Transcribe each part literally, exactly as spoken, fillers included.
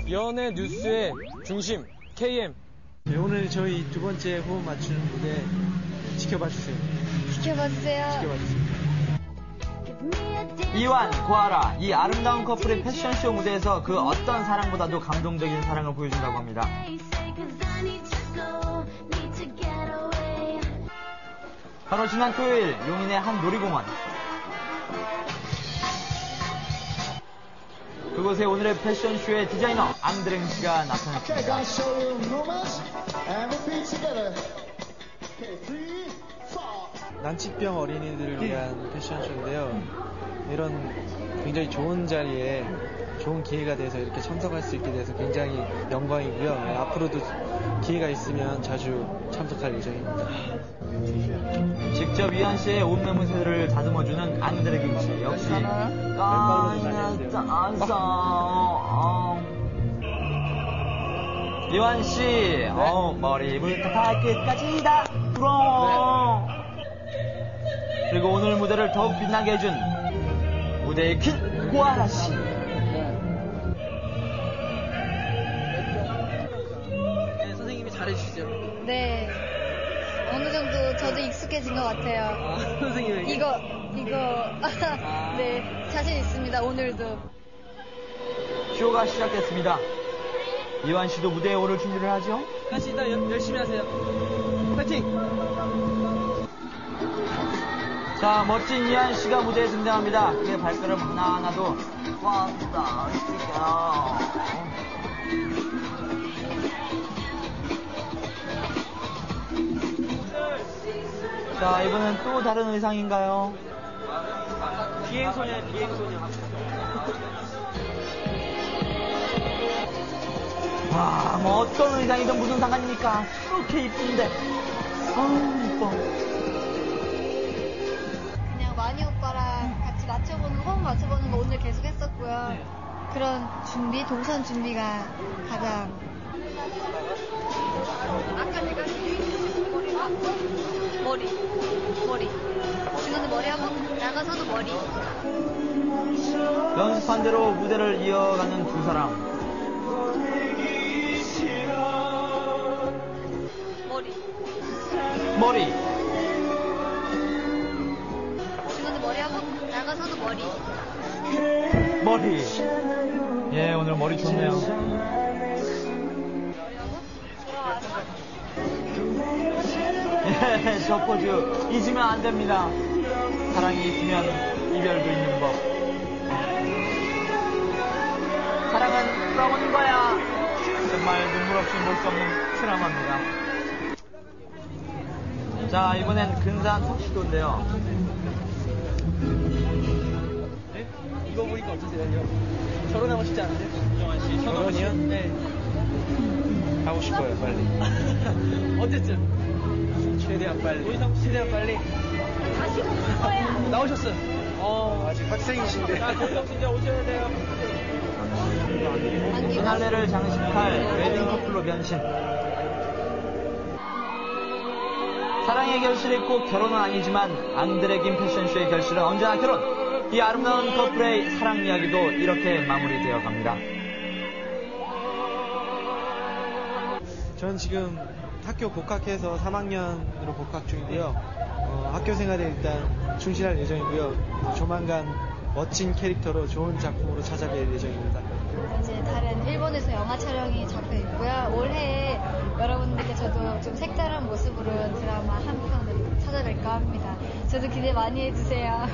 연예 뉴스의 중심 케이엠. 네, 오늘 저희 두 번째 호흡 맞추는 무대 지켜봐 주세요. 지켜봐 주세요. 지켜봐 주세요. 이완, 고아라, 이 아름다운 커플의 패션쇼 무대에서 그 어떤 사랑보다도 감동적인 사랑을 보여준다고 합니다. 바로 지난 토요일 용인의 한 놀이공원. 그곳에 오늘의 패션쇼의 디자이너 앙드랭 씨가 나타났습니다. 난치병 어린이들을 위한 패션쇼인데요. 이런 굉장히 좋은 자리에 좋은 기회가 돼서 이렇게 참석할 수 있게 돼서 굉장히 영광이고요. 네, 앞으로도 기회가 있으면 자주 참석할 예정입니다. 직접 이완 씨의 옷 매무새를 다듬어주는 앙드레 씨 역시 이완 씨, 네? 어, 머리부터 발끝까지 다 부러워. 네. 그리고 오늘 무대를 더욱 빛나게 해준 무대의 퀸 고아라 씨. 네, 선생님이 잘해주시죠. 네. 어느 정도 저도 익숙해진 것 같아요. 아, 선생님에게? 이거, 이거. 아. 네, 자신 있습니다, 오늘도. 쇼가 시작됐습니다. 이완 씨도 무대에 오를 준비를 하죠? 하시다 열심히 하세요. 파이팅! 자, 멋진 이완 씨가 무대에 등장합니다. 그의 발걸음 하나하나도 완다시게요. 자, 이번엔 또 다른 의상인가요? 비행소녀, 비행소녀. 와, 뭐 어떤 의상이든 무슨 상관입니까? 그렇게 이쁜데. 아우, 이뻐. 그냥 마니 오빠랑 같이 맞춰보는, 호흡 맞춰보는 거 오늘 계속 했었고요. 네. 그런 준비, 동선 준비가 가장. 아까 내가 머리, 머리. 지금도 머리 하고, 나가서도 머리. 연습한 대로 무대를 이어가는 두 사람. 머리. 머리. 지금도 머리 하고, 나가서도 머리. 머리. 예, 오늘 머리 좋네요. 머리 하고, 돌아와서. 예, 저 포즈 잊으면 안 됩니다. 사랑이 있으면 이별도 있는 법. 사랑은 풀어오는 거야. 정말 눈물 없이 볼 수 없는 트라우마입니다. 자, 이번엔 근사한 턱시도인데요. 네? 이거 보니까 어떠세요? 결혼하고 싶지 않으세요? 정환 씨. 결혼이요? 네. 하고 싶어요, 빨리. 어쨌든. 최대한 빨리. 오이상 최대한 빨리. 다시 오는 거야. 나오셨어요. 어. 아직 학생이신데. 아, 정정 진짜 오셔야 돼요. 피날레를 장식할 웨딩 커플로 변신. 사랑의 결실이 꼭 결혼은 아니지만 앙드레 김 패션쇼의 결실은 언제나 결혼. 이 아름다운 커플의 사랑 이야기도 이렇게 마무리되어 갑니다. 전 지금 학교 복학해서 삼 학년으로 복학 중인데요. 어, 학교 생활에 일단 충실할 예정이고요. 조만간 멋진 캐릭터로 좋은 작품으로 찾아뵐 예정입니다. 이제 다른 일본에서 영화 촬영이 잡혀 있고요. 올해 여러분들께 저도 좀 색다른 모습으로 드라마 한 편을 찾아뵐까 합니다. 저도 기대 많이 해주세요.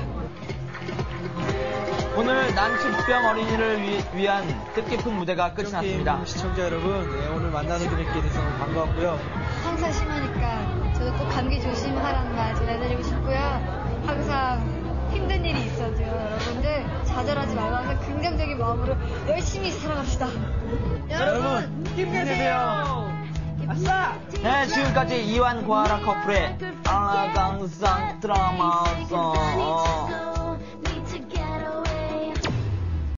오늘 난치병 어린이를 위, 위한 뜻깊은 무대가 끝이 났습니다. 시청자 여러분, 네, 오늘 만나서 뵙게 돼서 반가웠고요. 항상 심하니까 저도 꼭 감기 조심하라는 말 전해드리고 싶고요. 항상 힘든 일이 있어도 여러분들 좌절하지 말고 항상 긍정적인 마음으로 열심히 살아갑시다. 여러분, 힘내세요. 아싸! 네, 지금까지 이완 고아라 커플의 아랑강 드라마 송